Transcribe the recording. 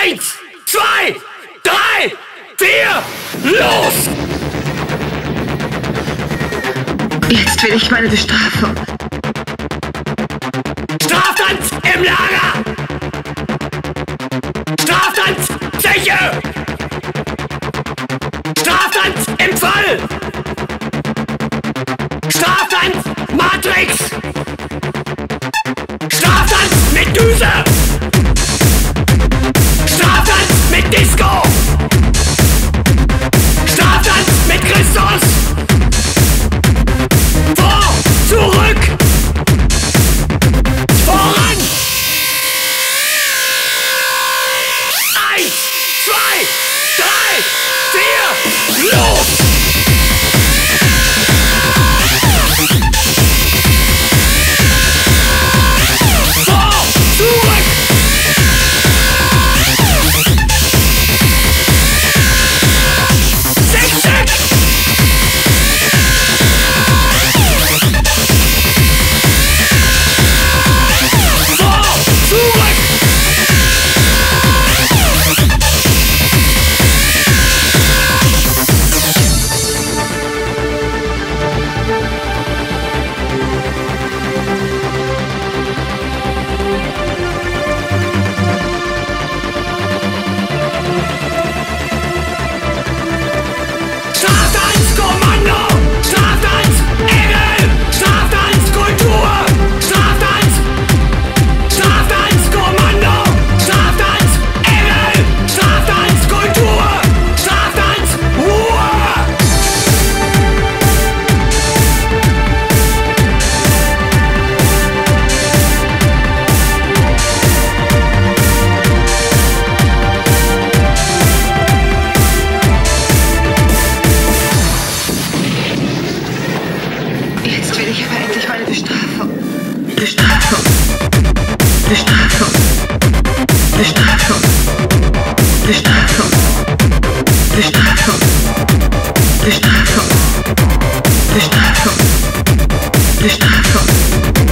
1, 2, 3, 4, los! Jetzt will ich meine Bestrafung. Straftanz im Lager! Straftanz Zeche! Straftanz im Fall! Straftanz Matrix! Straftanz mit Düse! Straftanz mit Disco! Straftanz mit Christus! Vor, zurück! Voran! 1, 2, 3, 4, los! Vor, zurück! Zick, vor, zurück! Straftanzkommando, Straftanz Engel, Straftanz Kultur, Straftanz, Straftanzkommando, Straftanz Engel, Straftanz Kultur, Straftanz Ruhe. Jetzt will ich aber endlich meine Bestrafung. Bestrafung. Bestrafung. Bestrafung. Bestrafung. Bestrafung. Bestrafung. Bestrafung. Bestrafung.